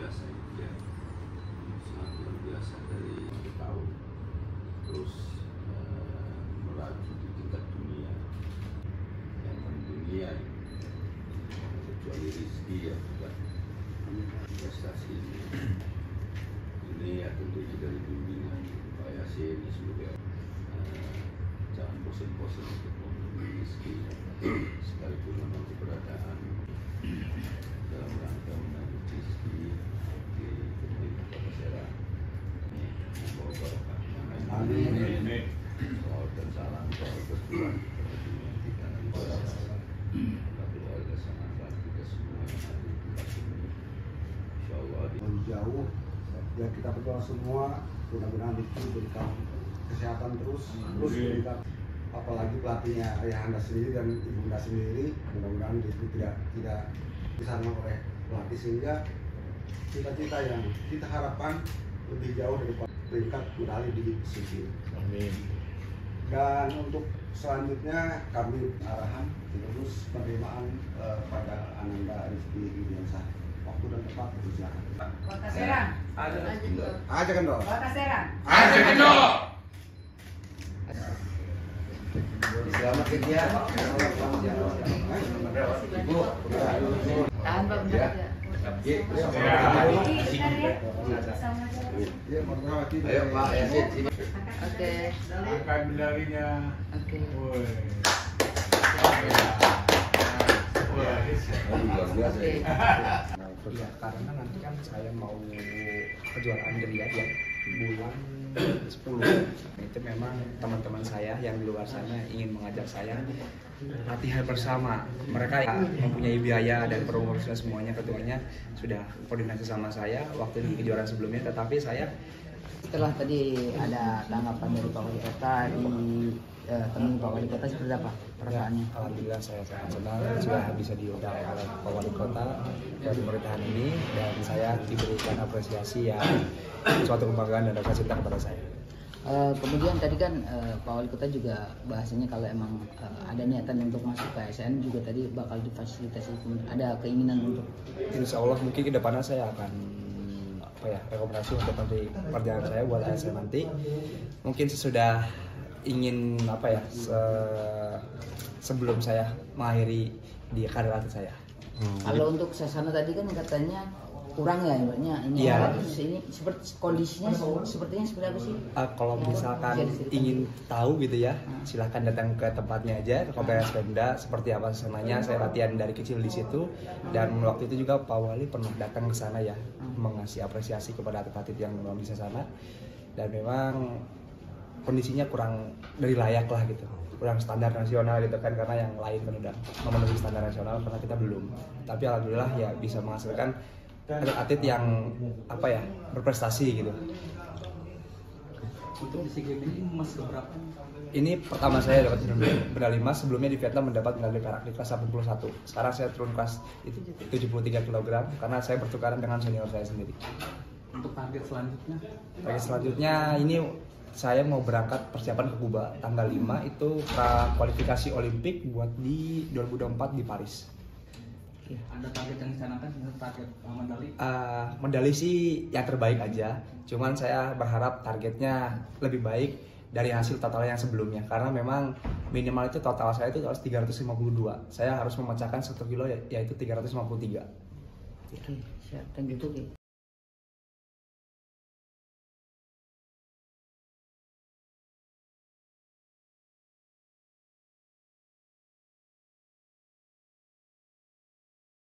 biasa ya, sangat luar biasa dari tahun terus melaju di tingkat dunia, yang mendunia kecuali Rizky ya juga investasi ini ya tentunya dari bimbingan Pak Yasin semoga jangan bosan-bosan untuk memenuhi Rizky sekalipun memang keberadaan dalam rangka menarik Rizky di pemerintah Kota Serang membawa barokah. Amin. Salawat dan salam kepada Tuhan yang kita keluarga sahabat kita semua yang ada di tempat ini. Insyaallah jauh ya, kita berdoa semua mudah-mudahan diberikan kesehatan terus diberikan, apalagi pelatihnya Ayahanda sendiri dan Ibunda sendiri, mudah-mudahan itu tidak disarang oleh pelatih sehingga cita-cita yang kita harapkan lebih jauh daripada peringkat medali di SEA. Amin. Dan untuk selanjutnya kami arahan terus penerimaan pada Ananda Rizky Widiansah. Waktu dan tempat bersilakan. Kota Serang. Aja kan dong. Kota Serang. Aja kan dong. Selamat kerja. Ibu. Tahan Pak bentar aja. Ayo Pak Yasin sini. Oke. Angkat medalinya. Oke. Woi. Luar biasa ya. Ya, karena nanti kan saya mau kejuaraan Riyadh ya bulan 10. Itu memang teman-teman saya yang di luar sana ingin mengajak saya latihan bersama. Mereka mempunyai biaya dan pengurusnya semuanya, ketuanya sudah koordinasi sama saya waktu di kejuaraan sebelumnya. Tetapi saya Setelah tadi ada tanggapan dari Pak Wali Kota di teman Pak Wali Kota, seperti apa perasaannya? alhamdulillah saya sangat senang sudah bisa diundang oleh Pak Wali Kota dari pemerintahan ini, dan saya diberikan apresiasi yang suatu kebanggaan dan rasa cinta kepada saya. Kemudian tadi kan Pak Wali Kota juga bahasanya kalau emang ada niatan untuk masuk ke ASN juga tadi bakal difasilitasi, ada keinginan untuk. Insya Allah mungkin ke depannya saya akan rekomendasi untuk nanti perjalanan saya buat ASN nanti. Mungkin sesudah ingin sebelum saya mengakhiri di karir atlet saya. Kalau untuk Sasana tadi kan katanya kurang ya, ibaratnya ini Iya. ini seperti kondisinya sepertinya seperti apa sih? Kalau misalkan ingin tahu gitu ya, silahkan datang ke tempatnya aja, ke Kompleks Pemda, seperti apa sananya. Saya latihan dari kecil di situ, dan waktu itu juga Pak Wali pernah datang ke sana ya, mengasih apresiasi kepada atlet-atlet yang memang di sana, dan memang kondisinya kurang dari layak lah gitu, kurang standar nasional gitu kan, karena yang lain kan udah memenuhi standar nasional, karena kita belum. Tapi alhamdulillah ya bisa menghasilkan atlet yang berprestasi gitu. Untuk di SEA Games ini emas keberapa? Ini pertama saya dapat medali emas, sebelumnya di Vietnam mendapat medali perak di kelas 81. Sekarang saya turun kelas 73 kg karena saya bertukaran dengan senior saya sendiri. Untuk target selanjutnya? Target selanjutnya ini saya mau berangkat persiapan ke Kuba tanggal 5 itu kualifikasi Olimpik buat di 2024 di Paris. Ada target yang dicanangkan, target medali? Medali sih yang terbaik aja, cuman saya berharap targetnya lebih baik dari hasil total yang sebelumnya, karena memang minimal itu total saya itu harus 352, saya harus memecahkan 1 kilo yaitu 353. Oke, siap, thank you.